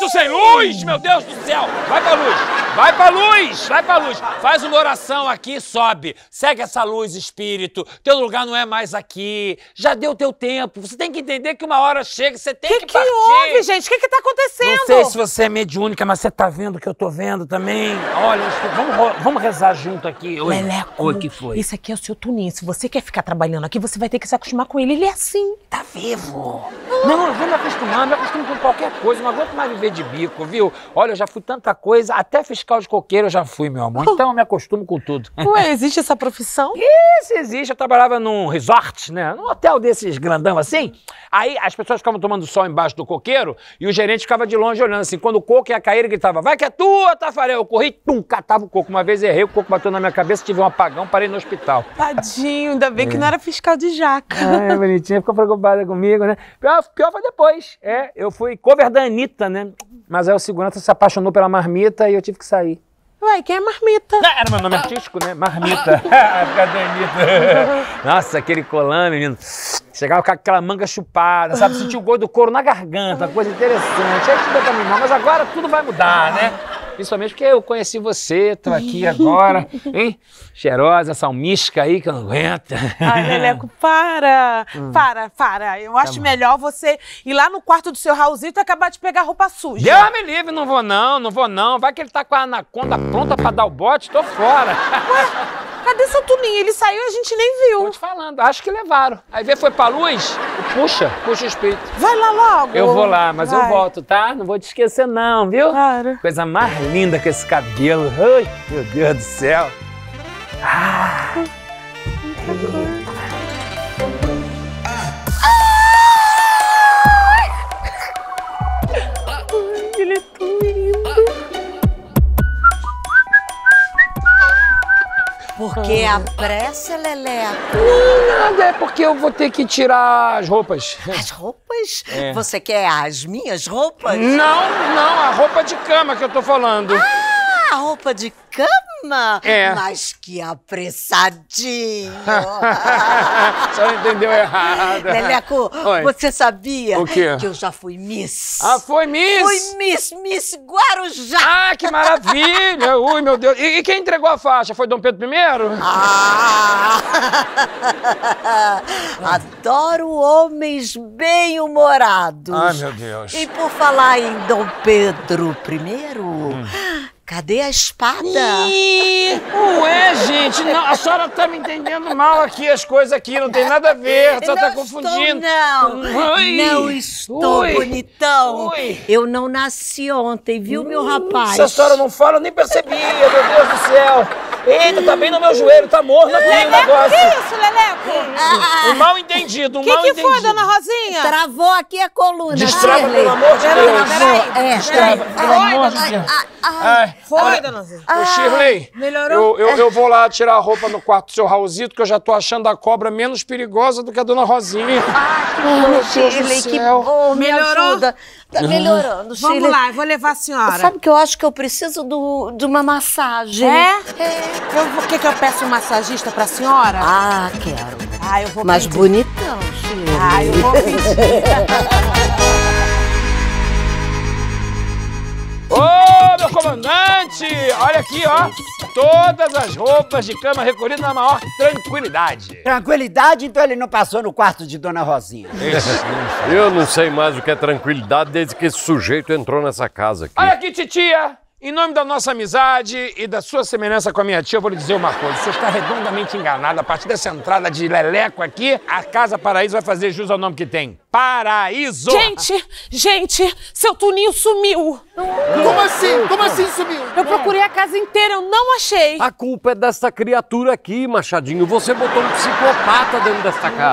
isso sem luz? Meu Deus do céu! Vai pra luz! Vai pra luz! Vai pra luz! Faz uma oração aqui e sobe. Segue essa luz, espírito. Teu lugar não é mais aqui. Já deu teu tempo. Você tem que entender que uma hora chega, você tem que partir. O que houve, gente? O que tá acontecendo? Não sei se você é mediúnica, mas você tá vendo o que eu tô vendo também. Olha, vamos rezar junto aqui. Oi. Leleco, Oi, que foi? Esse aqui é o seu Tuninho. Se você quer ficar trabalhando aqui, você vai ter que se acostumar com ele. Ele é assim. Tá vivo. Não, eu vou me acostumando. Me acostumo com qualquer coisa. Não aguento mais viver de bico, viu? Olha, eu já fui tanta coisa. Até fiscal de coqueiro eu já fui, meu amor. Então eu me acostumo com tudo. Ué, existe essa profissão? Isso existe. Eu trabalhava num resort, né? Num hotel desses grandão assim. Aí as pessoas ficavam tomando sol embaixo do coqueiro e o gerente ficava de longe olhando assim. Quando o coco ia cair, ele gritava, vai que é tua, Tafarel. Eu corri, catava o coco. Uma vez errei, o coco bateu na minha cabeça, tive um apagão, parei no hospital. Tadinho, ainda bem que não era fiscal de jaca. É, bonitinha, ficou preocupada comigo, né? Pior foi depois. Eu fui cover da Anitta, né? Mas aí o segurança se apaixonou pela marmita e eu tive que sair. Ué, quem é Marmita? Era meu nome artístico, né? Marmita. Cadê a Anitta? Nossa, aquele colã, menino. Chegava com aquela manga chupada, sabe? Sentia o gosto do couro na garganta, coisa interessante. Aí tudo caminhar, mas agora tudo vai mudar, né? Principalmente porque eu conheci você, tô aqui agora, hein? Cheirosa, essa almística aí que eu não aguento. Ai, Leleco, para. Eu acho melhor você ir lá no quarto do seu Raulzito e acabar de pegar roupa suja. Deus me livre, não vou não. Vai que ele tá com a anaconda pronta pra dar o bote, tô fora. Ué, cadê seu Tuninho? Ele saiu e a gente nem viu. Tô te falando, acho que levaram. Aí vê, foi pra luz, puxa o espírito. Vai lá logo. Eu vou lá, mas Vai. eu volto, tá? Não vou te esquecer não, viu? Claro. Coisa mais linda com esse cabelo. Ai, meu Deus do céu. Ele é tão lindo. Por que a pressa, Leleco? Nada, é porque eu vou ter que tirar as roupas. As roupas? É. Você quer as minhas roupas? Não, a roupa de cama que eu tô falando. A roupa de cama? É. Mas que apressadinho! Só entendeu errado. Leleco, Oi. você sabia O quê? que eu já fui Miss? Ah, foi Miss? Fui Miss Guarujá! Ah, que maravilha! Ui, meu Deus. E quem entregou a faixa? Foi Dom Pedro I? Ah! Adoro homens bem-humorados. Ai, meu Deus. E por falar em Dom Pedro I, cadê a espada? Ué, gente, não, a senhora tá me entendendo mal aqui, as coisas aqui, não tem nada a ver, a senhora tá confundindo. Não estou, Ui. bonitão. Ui. Eu não nasci ontem, viu, meu rapaz? Se a senhora não fala, eu nem percebia, meu Deus do céu. Eita, tá bem no meu joelho, tá morno aqui o negócio. Que isso, Leleco? Um mal entendido, O que foi, dona Rosinha? Travou aqui a coluna. Destrava, Shirley. pelo amor de Deus. Peraí. Destrava, pelo amor de Deus. Ai, Foi, olha, dona Rosinha. ô, Shirley, melhorou? eu vou lá tirar a roupa no quarto do seu Raulzito, que eu já tô achando a cobra menos perigosa do que a dona Rosinha. Meu Deus Shirley, do que céu. bom, me Melhorou? ajuda. Tá melhorando, Shirley. Vamos lá, eu vou levar a senhora. Sabe que eu acho que eu preciso de uma massagem. É? Quer que eu peça um massagista pra senhora? Ah, quero. Ah, eu vou Mas pedir. bonitão, Shirley. Ah, eu vou pedir. Ô, meu comandante! Olha aqui, ó. Todas as roupas de cama recolhidas na maior tranquilidade. Tranquilidade, então ele não passou no quarto de Dona Rosinha. Eu não sei mais o que é tranquilidade desde que esse sujeito entrou nessa casa aqui. Olha aqui, titia. Em nome da nossa amizade e da sua semelhança com a minha tia, eu vou lhe dizer uma coisa. Você está redondamente enganado. A partir dessa entrada de Leleco aqui, a Casa Paraíso vai fazer jus ao nome que tem. Paraíso! Gente, seu Tuninho sumiu. Como assim? Como assim sumiu? Eu procurei a casa inteira, eu não achei. A culpa é dessa criatura aqui, Machadinho. Você botou um psicopata dentro dessa casa.